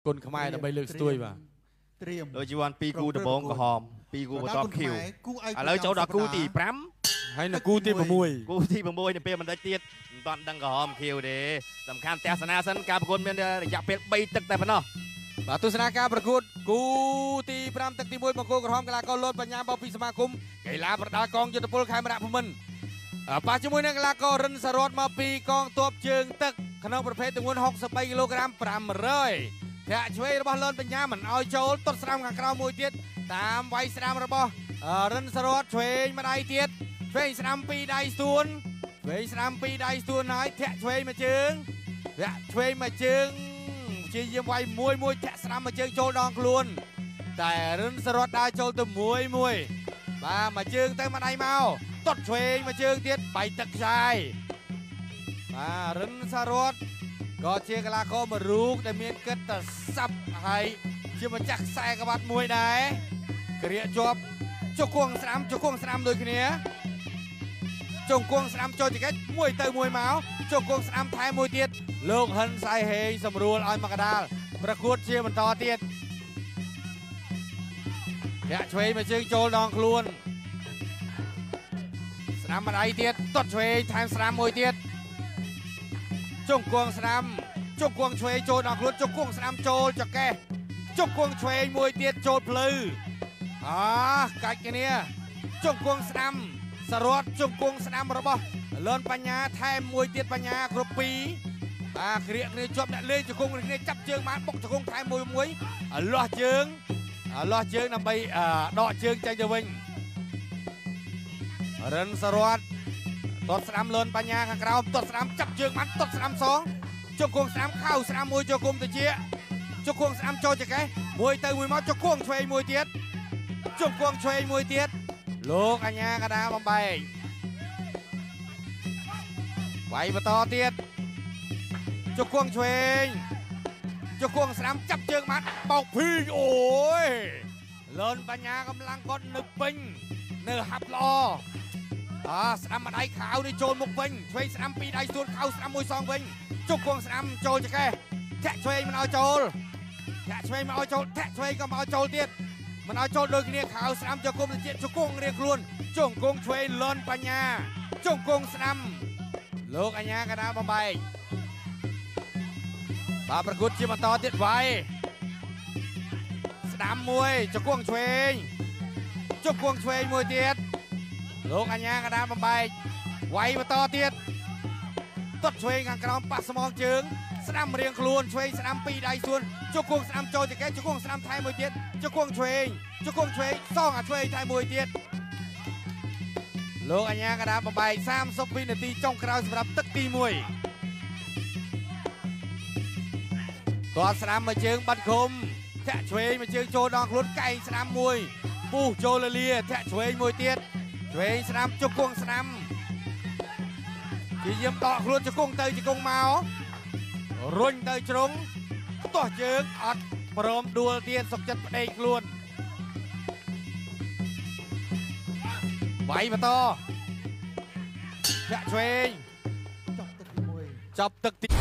คนขมายดับเบิลเลือกสตุยป่ะโดยจีวันปีกูตะบงกระหอมปีกูตอบคิวแล้วโจดกูตีพรำให้นักกูตีบะมวยกูตีบะมวยเนี่ยเป็นมันได้เตี้ยตอนดังกระหอมคิวเด้สำคัญแต่ศาสนาสันการประกวดมันอยากเป็นใบตึกแต่พนอบาตุสนาการประกวดกูตีพรำตึกตีมวยบางโกกระหอมกลาก็ลดปัญญาบอปีสมาคมกีฬาประดากองยุทธพลไข่มระพมันปัจจุบันนักกีฬาก็รันสรอดมาปีกองตัวเชิงตึกขนมประเภทจำนวน60 กิโลกรัมปรำเลยแทะช่วยระบอบเลินปัญญาเหมือนเอาโจลต้นสนามกับกราวมวยเตี้ยตามไว้สนามระบอบรันสรอดช่วยมาได้เตี้ยช่วยสนามปีได้ส่วนช่วยสนามปีได้ส่วนน้อยแทะช่วยมาเชิงแทะช่วยมาเชิงชียมไว้มวยแทะสนามมาเชิงโจลดองกลุนแต่รันสรอดได้โจลตัวมวยมาเชิงแต่มาได้เมาต้นช่วยมาเชิงเตี้ยไปตักชายรันสรอดก็เชียร์กลาโคมารูกแต่เมียนก็ตัดซับให้เชื่อมาจักใส่กบัดมวยได้เกลียจบจกควงสนามโดยคนนี้จงควงสนามโจจิกมวยเตยมวยเมาจงควงสนามไทยมวยเตียดโลกหันใส่เฮงสมรูลอยมากระดาลประกวดเชียร์มันต่อเตียดแกช่วยมาเชิงโจลดองคลุนสนามมาได้เตียดต้นช่วยทางสนามมวยเตียดจงกวงสนามจงกวงช่วยโจดอกลุ้นจงกวงสนามโจจะแกจงกวงช่วยมวยเตียดโจพลือกัดกันเนี่ยจงกวงสนามสรวดจงกวงสนามระบอบเลินปัญญาไทยมวยเตียดปัญญากรุบปีเครียดเนี่ยจบเนี่ยเลยจงกวงเนี่ยจับเชิงมาปกจงกวงไทยมวยล้อเชิงนำไปดอกเชิงใจจะวิ่งเรินสรวดต้นสนามเลินปัญญาข้างกราวต้นสนามจับเชือกมันต้นสนามสองจงกวงสนามเข้าสนามมวยจงกวงตะเจี๊ยจงกวงสนามโจจะแกมวยเตยมวยมาจงกวงช่วยมวยเตี้ยจงกวงช่วยมวยเตี้ยโลกอัญญากระดาบอมไปไหวมาต่อเตี้ยจงกวงช่วยจงกวงสนามจับเชือกมันปอกพี่โอ้ยเลินปัญญากำลังก้อนนึกปิงเนื้อหับลอสนามมาได้ขาวในโจลมุกวิ่งช่วยสนามปีได้ส่วนเข้าสนามมวยซองวิ่งจุกควงสนามโจลจะแกแทะช่วยมันเอาโจลแทะช่วยมันเอาโจลแทะช่วยก็มาเอาโจลเตี้ยมันเอาโจลโดยเนี่ยขาวสนามจะกุมจะเจี๊ยจุกควงเรียกล้วนจงกงช่วยเลินปัญญาจงกงสนามโลกอัญญากระดาบอมใบประกุดชิมันต่อเตี้ยไว้สนามมวยจะควงช่วยจุกควงช่วยมวยเตี้ยโลกอัญญากระดานบำบัดไวมาต่อเตียดต้นช่วยงานกระดองปักสมองจึงสนามเรียงครูนช่วยสนามปีได้ส่วนจุกควงสนามโจจะแกจุกควงสนามไทยมวยเตียดจุกควงช่วยซ่องช่วยไทยมวยเตียดโลกอัญญากระดานบำบัด30 วินาทีจ้องคราวสำหรับตึกตีมวยตัวสนามมาเชิงบัดคมแทะช่วยมาเชิงโจดองครุนไก่สนามมวยปูโจเลียแทะช่วยมวยเตียดช่วยสนามจุกงสนามที่เยี่ยมต่อครุนจุกงเตยจุกงเมารุ่นเตยจงต่อเจิงอัดพร้อมดูเตียนสกจัดประเดี๋ยวครุนไหวมาต่อแค่ช่วยจับตึกตี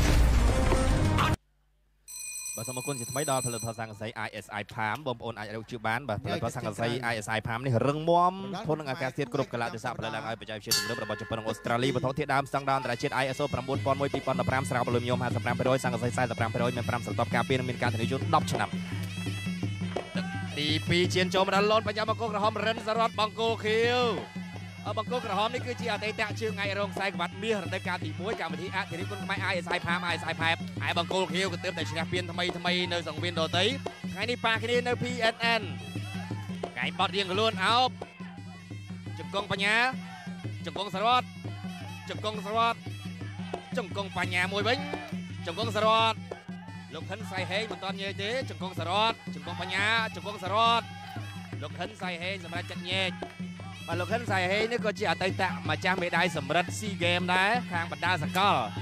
บสมกุลสิทธิ์ไม่ดอนผลิตภัณฑ์สังกะสี ISI พามบอมโอนไอเอลจูบ้านผลิตภัณฑ์สังกะสี ISI พามนี่เรื่องม่วมทนอากาศเทียดกรุบกระลาดิสาผลิตภัณฑ์ไอประจัยเชื่อถึงเรื่องระบบจุดปนออสเตรเลียบนท้องเทียดดำสังดานแต่เช็ด ISO ประมวลปอนมวยปีปอนประมสระบอลลูนยมหาสประมไปโดยสังกะสีไซส์สประมไปโดยเป็นประมสตอบการเปลี่ยนมีการถึงจุดดับชนะตีปีเชียนโจมดันล้นปัญญาบังโกกระหอมเรนสรอดบังโกคิวบังโกกระหอมนี่คือจีอาเตะชื่อไงโรงไซกับบัตรมีรายการตีมวยการบันทีอาทีนี้คนไม่ไอไซพามไอไซพามไอบังโกคิวก็เติมแต่ชนะเปลี่ยนทำไมในสังเวียนโดตีไงนี่ปาแค่นี้ใน PNN ไก่บอดเรียงกันล้วนเอาจุกกงปัญญาจุกกงสรอดจุกกงสรอดจุกกงปัญญามวยบิ้งจุกกงสรอดลูกขันใส่เฮงเหมือนตอนเย่เจ๊จุกกงสรอดจุกกงปัญญาจุกกงสรอดลูกขันใส่เฮงสำหรับจัดเย่mà lúc hắnใส่ให้นี่ก็จะเอาแต่มาจ้างไม่ได้สำหรับซีเกมได้ข้างบรรดาสกอร์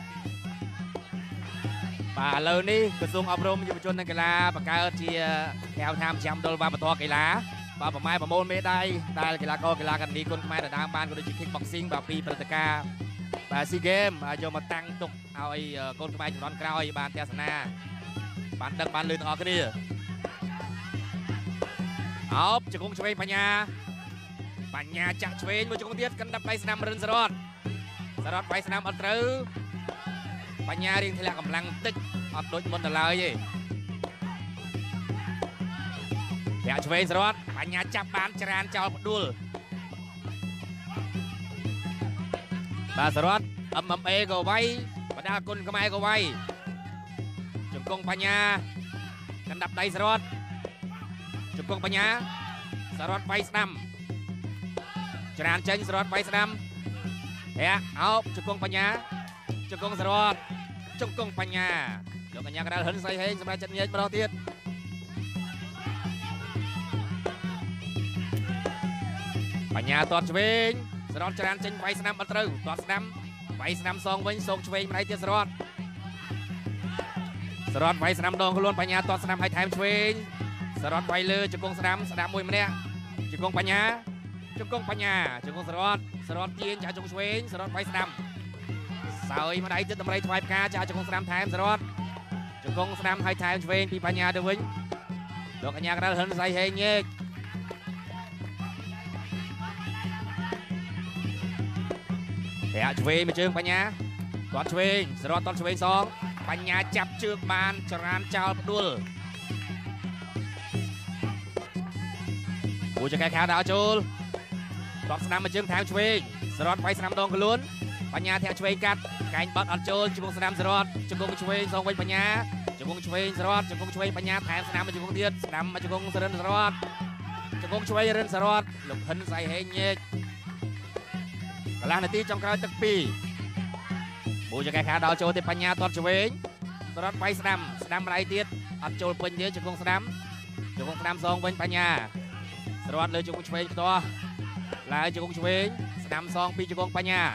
ป่าเลยนี่กระทรวงอบรมเยาวชนนักกีฬาประกาศเชียร์แถวทำแชมป์โดนว่าประท้วงกีฬาป่าประไม้ประโมลไม่ได้กีฬาก็กีฬากันดีคนไม่แต่ดามบ้านก็ได้จิคิกบ็อกซิ่งแบบปีประตกาป่าซีเกมอาจจะมาตั้งตุกเอาไอ้คนไม่จุดร้อนกล้าวไอ้บ้านเทศนาបានដឹកបានលឿនទាំងអស់គ្នាអោបជង្គង់ឆ្វេងបញ្ញាចាក់ឆ្វេងមួយជង្គង់ទៀតកាន់ដាប់ដៃស្នាមរិនសរតវាយស្នាមអត់ត្រូវបញ្ញារៀងធ្លាក់កម្លាំងតិចអត់ដូចមុនទៅឡើយទេធាក់ឆ្វេងសរតបញ្ញាចាប់បានច្រានចោលផ្ដួលបាទសរត MMA ក៏វាយបដាគុណខ្មែរក៏វាយជង្គង់បញ្ញាកាន់ដាប់ដៃសរតជង្គង់បញ្ញាសរតវាយស្នាមច្រានចេញសរតវាយស្នាមធាក់អោបជង្គង់បញ្ញាជង្គង់សរតជង្គង់បញ្ញាលោកកញ្ញាកណ្ដាលហិនសៃហេងសម្រាប់ចិត្តញែកម្ដងទៀតបញ្ញាតតឆ្វេងសរតច្រានចេញវាយស្នាមអត់ត្រូវតតស្នាមវាយស្នាមសងវិញសងឆ្វេងម្ដាយទៀតសរតវាយស្នាមដងខ្លួនបញ្ញាតតស្នាមឲ្យថែមឆ្វេងសរតវាយលើជង្គង់ស្នាមស្ដាប់មួយម្នាក់ជង្គង់បញ្ញាជង្គង់សរតទាញចាជង្គង់ឆ្វេងសរតវាយស្នាមសើយម្ដាយទឹកតម្រៃថ្វាយផ្កាចាជង្គង់ស្នាមថែមសរតជង្គង់ស្នាមឲ្យថែមឆ្វេងពីបញ្ញាទៅវិញលោកកញ្ញាកណ្ដាលហិនសៃហេងញែកធាក់ឆ្វេងមួយជើងបញ្ញាទាត់ឆ្វេងសរតទាត់ឆ្វេងសងបញ្ញាចាប់ជើងបានច្រានចោលផ្ដួលគូចកែខោដល់ចូលតបស្នាមមួយជើងថែមឆ្វេងសរតវាយស្នាមដងខ្លួនបញ្ញាធាក់ឆ្វេងកាត់កែងបត់អត់ចូលជង្គង់ស្នាមសរតជង្គង់ឆ្វេងសងវិញបញ្ញាជង្គង់ឆ្វេងសរតជង្គង់ឆ្វេងបញ្ញាថែមស្នាមមួយជង្គង់ទៀតស្នាមមួយជង្គង់សរិនសរតជង្គង់ឆ្វេងរិនសរតលោកហិនសៃហេងញែកកន្លះនាទីចុងក្រោយទឹក2គូចកែខោដល់ចូលទេបញ្ញាទាត់ឆ្វេងសរតវាយស្នាមម្ដាយទៀតអត់ចូលពេញទេជង្គង់ស្នាមសងវិញបញ្ញាសរតលើជង្គង់ឆ្វេងផ្ទាស់ឡើងជង្គង់ឆ្វេងស្នាមសងពីជង្គង់បញ្ញា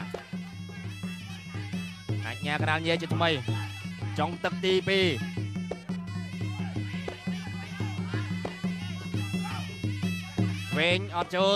អាជ្ញាកណ្ដាលញែកជាថ្មីចុងទឹកទី2ឆ្វេងអត់ចូល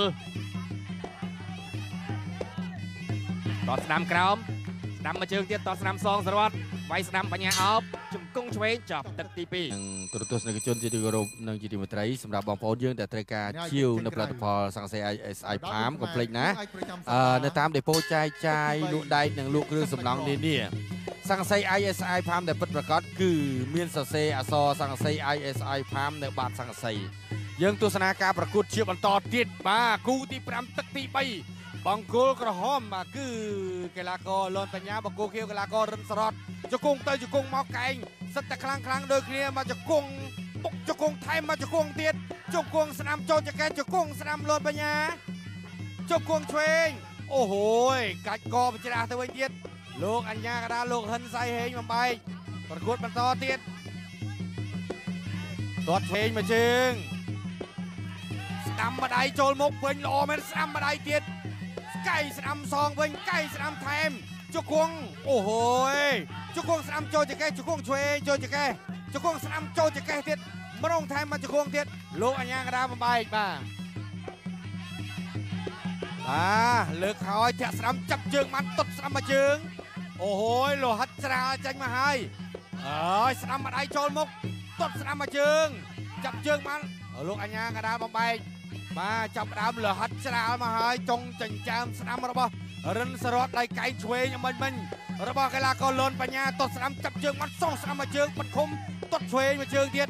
តស្នាមក្រោមស្នាមមួយជើងទៀតតស្នាមសងសរតវាយស្នាមបញ្ញាអោបជង្គង់ឆ្វេងចាប់ទឹកទី2 នឹងទូរទស្សនិកជនជាទីគោរពនិងជាទីមេត្រីសម្រាប់បងប្អូនយើងដែលត្រូវការជាវនៅផលិតផលសង្កសី ISI Palm កុំភ្លេចណានៅតាមដេប៉ូចែកចាយលក់ដែកនិងលក់គ្រឿងសំណង់នានាសង្កសី ISI Palm ដែលពិតប្រាកដគឺមានសរសេរអក្សរសង្កសី ISI Palm នៅបាតសង្កសីយើងទស្សនាការប្រកួតជាបន្តទៀតបាទគូទី5ទឹកទី3បង្គោលក្រហមបាទគឺកីឡាករលន់បញ្ញាបង្គោលខៀវកីឡាកររិនសរតជង្គង់ទៅជង្គង់មកកែងសិតតែខ្លាំងដូចគ្នាមកជង្គង់បុកជង្គង់ថែមមកជង្គង់ទៀតជង្គង់ស្នាមចូលចកែជង្គង់ស្នាមលន់បញ្ញាជង្គង់ឆ្វេងអូហូយកាច់កបច្រាស់ទៅវិញទៀតលោកអញ្ញាកដាលោកហិនសៃហេងបំបែកប្រកួតបន្តទៀតទាត់ឆ្វេងមកជើងស្ដាំម្ដាយចូលមុខវិញល្អមែនស្ដាំម្ដាយទៀតកៃស្ដាំសងវិញកៃស្ដាំថែមជង្គង់អូហូយជង្គង់ស្ដាំចូលចកែជង្គង់ឆ្វេងចូលចកែជង្គង់ស្ដាំចូលចកែទៀតម្ដងថែមមកជង្គង់ទៀតលោកអញ្ញាកដាបំបែកបាទលើកហើយធាក់ស្ដាំចាប់ជើងបានតុតស្ដាំមកជើងអូហូយលោហិតស្រាលចេញមកហើយអើយស្ដាំម្ដាយចូលមុខតុតស្ដាំមកជើងចាប់ជើងបានលោកអញ្ញាកដាបំបែកបាទចាប់ដើមលហិតស្រាលមកហើយចុងចិញ្ចើមស្ដាំរបស់រិនសរតដៃកៃឆ្វេងមិញរបស់កីឡាករលន់បញ្ញាតតស្ដាំចាប់ជើងបាត់សងស្ដាំមកជើងបិទឃុំតតឆ្វេងមកជើងទៀត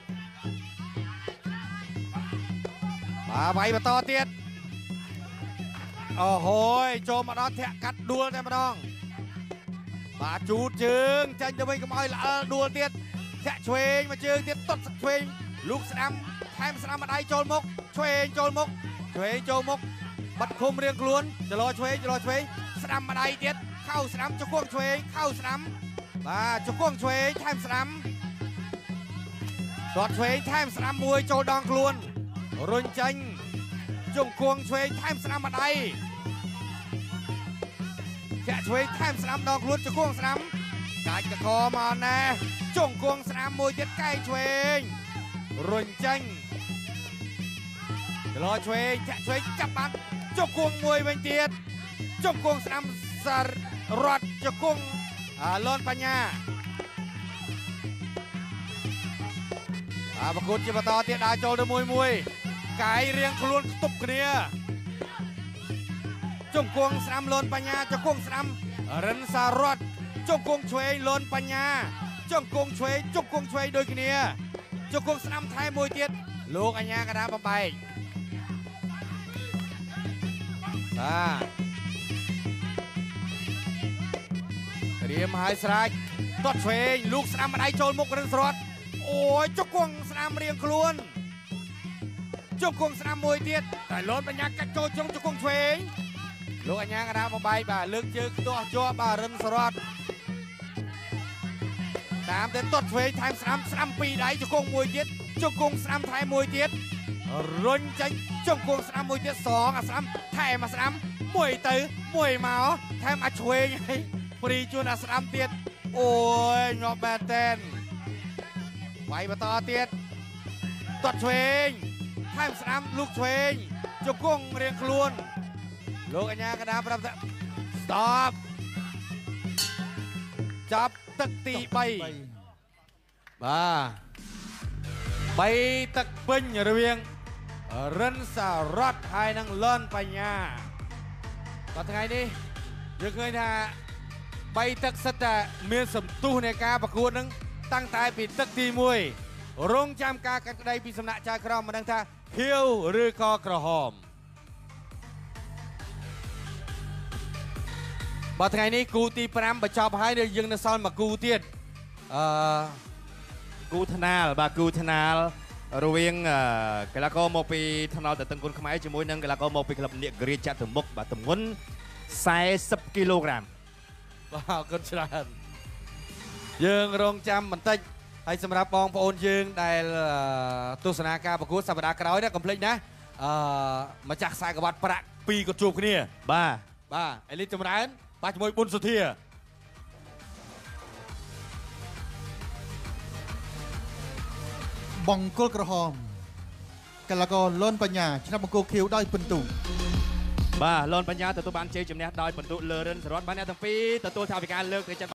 បាទវាយបន្តទៀតអូហូយចូលមកដល់ធាក់កាត់ដួលតែម្ដងបាទជូតជើងចាញ់ទៅវិញកុំឲ្យល្អដួលទៀតធាក់ឆ្វេងមកជើងទៀតតតឆ្វេងលូកស្ដាំថែមស្ដាំម្ដាយចូលមុខឆ្វេងចូលមុខបាត់ឃុំរៀងខ្លួនចលោឆ្វេងស្ដាំម្ដាយទៀតខោស្ដាំជង្គង់ឆ្វេងខោស្ដាំបាទជង្គង់ឆ្វេងថែមស្ដាំទាត់ឆ្វេងថែមស្ដាំមួយចូលដងខ្លួនរុញចាញ់ជង្គង់ឆ្វេងថែមស្ដាំម្ដាយធាក់ឆ្វេងថែមស្ដាំដងខ្លួនជង្គង់ស្ដាំកាច់កកមកណែជង្គង់ស្ដាំមួយទៀតកែងឆ្វេងរុញចាញ់ចលោឆ្វេងធាក់ឆ្វេងចាប់បានជង្គង់មួយវិញទៀតជង្គង់ស្ដាំសាររត់ជង្គង់លន់បញ្ញាប្រកួតជាបន្តទៀតដើរចូលទៅមួយកាយរៀងខ្លួនខ្ទប់គ្នាជង្គង់ស្ដាំលូនបញ្ញាជង្គង់ស្ដាំរិនសារ៉ាត់ជង្គង់ឆ្វេងលូនបញ្ញាជង្គង់ឆ្វេងដូចគ្នាជង្គង់ស្ដាំថែមមួយទៀតលោកអញ្ញាកណ្ដាលបំបែកបាទត្រៀមហើយស្រេចទាត់ឆ្វេងលោកស្ដាំម្ដាយចូលមុខរិនសារ៉ាត់អូយជង្គង់ស្ដាំរៀងខ្លួនជង្គង់ស្ដាំមួយទៀតតែលូនបញ្ញាកាច់ចូលជង្គង់ឆ្វេងលោកអញ្ញាកណ្ដាលបំបែកបាទលើកជើងខ្ទាស់ជាប់បាទរិនសារ៉ាត់តាមទៅទាត់ឆ្វេងថែមស្ដាំពីរដៃជង្គង់មួយទៀតជង្គង់ស្ដាំថែមមួយទៀតរុញចេញជង្គង់ស្ដាំមួយទៀតសងអាស្ដាំថែមអាស្ដាំមួយទៅមួយមកថែមអាឆ្វេងហើយព្រីជួនអាស្ដាំទៀតអូយងាប់មែនតែនវាយបន្តទៀតទាត់ឆ្វេងថែមស្ដាំលូកឆ្វេងជង្គង់រៀងខ្លួនលោកអញ្ញាកណ្ដាលប្រាប់ថា stop ចាប់ទឹកទី3បាទ3ទឹកពេញរវាងរិនសារ៉ាត់ហើយនិងលន់បញ្ញាតថ្ងៃនេះយើងឃើញថា3ទឹកសិតតែមានសន្ទុះនៃការប្រកួតនឹងតាំងតែពីទឹកទី1រងចាំការកាត់ក្តីពីសំណាក់ចៅក្រមមិនដឹងថាខៀវឬក៏ក្រហមបាទថ្ងៃនេះគូទី5បញ្ចប់ហើយយើងនៅសល់មួយគូទៀតគូថ្នាលបាទគូថ្នាលរវាងកីឡាករមកពីថ្នាលតតឹងគុណខ្មែរជាមួយនឹងកីឡាករមកពីក្លឹបនាគរាជចតុមុខបាទទម្ងន់40គីឡូក្រាមបាទអរគុណច្រើនយើងរងចាំបន្តិចហើយសម្រាប់បងប្អូនយើងដែលទស្សនាការប្រកួតសប្តាហ៍ក្រោយណាកុំភ្លេចណាម្ចាស់ខ្សែក្រវ៉ាត់ប្រាក់2ក៏ជួបគ្នាបាទអេលីតចម្រើនបាទជាមួយប៊ុនសុធាបង្គោលក្រហមកីឡាករលន់បញ្ញាឆ្នាំបង្គោលខៀវដោយពិន្ទុបាទលន់បញ្ញាទទួលបានជ័យជំនះដោយពិន្ទុលើរិនសារ៉ាត់បានអ្នកទាំងពីរទទួលថវិកាលើកទៅ